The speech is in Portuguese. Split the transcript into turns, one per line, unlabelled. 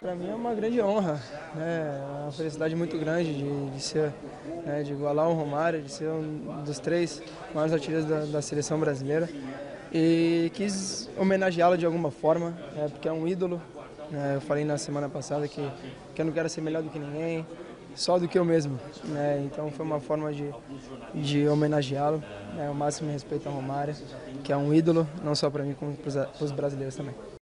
para mim é uma grande honra, né? É uma felicidade muito grande de ser, né, de igualar o Romário, de ser um dos 3 maiores artilheiros da seleção brasileira. E quis homenageá-lo de alguma forma, né, porque é um ídolo. Né? Eu falei na semana passada que eu não quero ser melhor do que ninguém, só do que eu mesmo. Né? Então foi uma forma de homenageá-lo, né? O máximo respeito ao Romário, que é um ídolo, não só para mim, como para os brasileiros também.